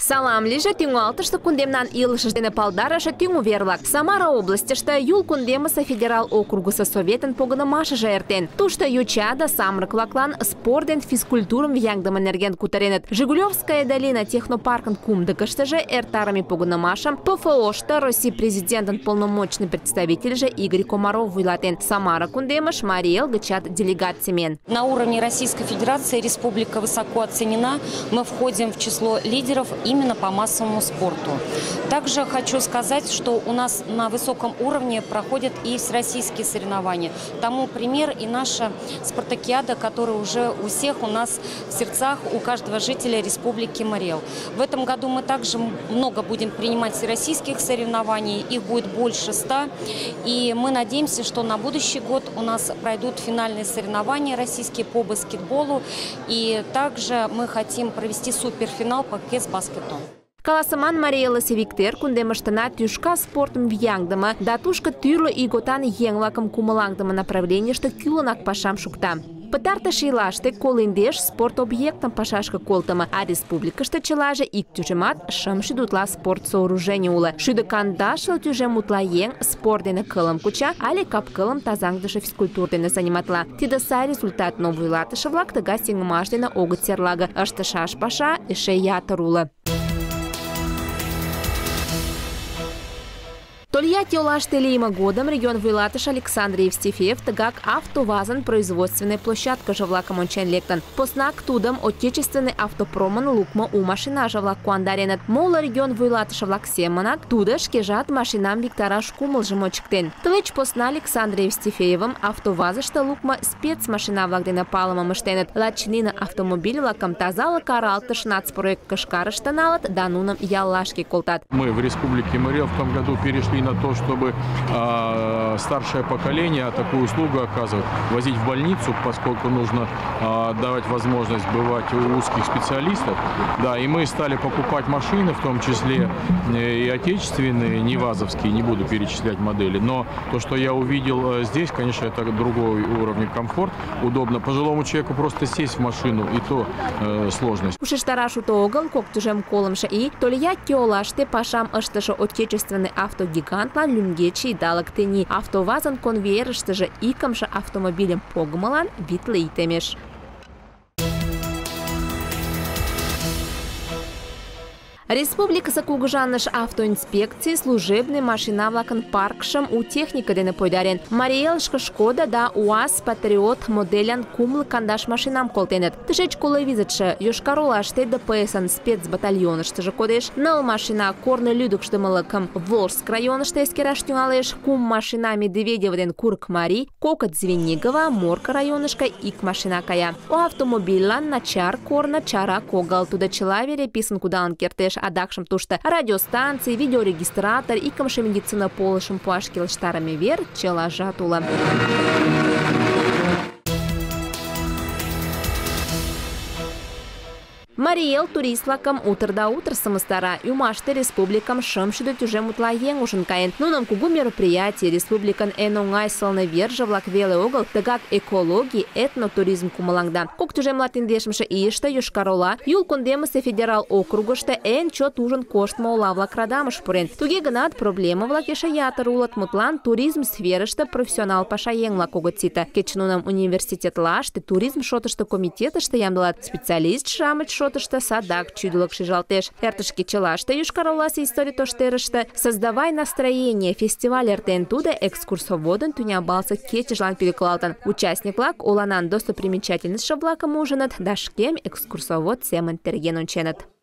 Салам лиже тюнгалтышты кундемнан илышыждене палдарашы тюнгу верлак. Самара областьышта юл кундемыса федерал округыса советын погынымашыжы эртен. Тушта ючада самрыклаклан спорден физкультурым вияңдымын нерген кутаренет. Жигулевская долина технопаркын кумдыкыштыжы эртарами погынымашам ПФО-шта Россия президентын полномочный представитель же Игорь Комаров вылатен. Самара кундемыш Мариэл гычат делегацимен. На уровне Российской Федерации республика высоко оценена. Мы входим в число лидеров именно по массовому спорту. Также хочу сказать, что у нас на высоком уровне проходят и всероссийские соревнования. Тому пример и наша спартакиада, которая уже у всех у нас в сердцах, у каждого жителя Республики Мариэл. В этом году мы также много будем принимать всероссийских соревнований, их будет больше 100. И мы надеемся, что на будущий год у нас пройдут финальные соревнования российские по баскетболу. И также мы хотим провести суперфинал по кэс-баскетболу. Каласыман Мариэла Севиктер кундемыштына тюшка спортым вияңдымы, датушка тюрлы иготан еңлакым кумылаңдымы направленийшты кюлынак пашам шукта. Пытарты шилашты колындеш спорт объектом пашашка колтымы, а республикашты чылаже ик тюжемат шымши дутла спорт сооружение улы. Шуды кандашлы тюжем утла ең спорт дене кылым куча, али кап кылым тазаңдышы физкультур дене заниматла. Тида сай результат новый латышы влак тыга сеңмаш дене огыт серлага. Ашты шаш паша ише ятыр улы. Тольятти олаштелима годом регион вылатыш Александр Евстифеев тыгак автовазан производственной площадка жавлака мончен лектан. Поснак тудом отечественный автопроман лукма у машина жавлак куандаренат. Мола регион вылатыш влак семанак туда шкежат машинам виктораж кумыл жмочктен. Тылыч посна Александр Евстифеевым автовазышта лукма спецмашина влак дена палыма мыштенет. Лачнина автомобиль влакам тазала каралтыш нацпроект кашкарышта налат дануном яллашки колтат. Мы в Республике Мариэл в том году перешли на то, чтобы старшее поколение такую услугу оказывать, возить в больницу, поскольку нужно давать возможность бывать у узких специалистов. Да, и мы стали покупать машины, в том числе и отечественные, не вазовские, не буду перечислять модели. Но то, что я увидел здесь, конечно, это другой уровень комфорт. Удобно пожилому человеку просто сесть в машину, и то сложность. Ушештарашу то огыл, кок тюжем колымша и Тольятти олаште пашам ыштышы отечественный автогигантлан люнгечи далак тени. Автовазан конвейерышты же икамша автомобилем погмалан битлы итемеш. Республика Сакугжаныш автоинспекции служебный машина влакан паркшам у техника дене пойдарен. Мариэлшка Шкода да УАЗ Патриот моделян кумлы кандаш машинам колтенет. Тышеч колы визитши Йошкар-Олаште ДПСан спецбатальонышты же кодеш. Ныл машина корны людукшты мылыкам Волжск районышты эскераш тюнгалеш. Кум машина Медведева ден Курк Мари, Кокот Звенигова, Морка районышка ик машина кая. У автомобилан начар корна чара когал туда человере писан кудан кертеш. Адакшым тушта радиостанции, видеорегистратор и камша медицина полышым пуашкил штарами вер чела жатула. Мариэл туристлакам утырда утр самостара юмашты республикам шымшыды тюжем утла ең ушынкаен. Нуном кугу мероприятие республикан энонгай сылны вержавлак веле огыл, тыгак экологии, этнотуризм кумалаңда. Кук тюжем латиндешмші иышта Йошкар-Ола, юл кондемысы федерал округышта эн чот ужын коштма олавлак радамыш пурен. Туге гынат проблема влак еша ятыр улат мутлан туризм сферышта профессионал паша еңлак огыцита. Кечнунам университет лашты туризм шотышты комитетышты ямдылат специалист шамыч шотышта садак чудылык шижалтеш. Эртышки челашта Йошкар-Оласы история тоштерышта. Создавай настроение. Фестиваль эртен туда экскурсоводын туня балса кечежлан переклалтан. Участниклак оланан достопримечательность шаблакам ужинат, дашкем экскурсовод семен терген унченет.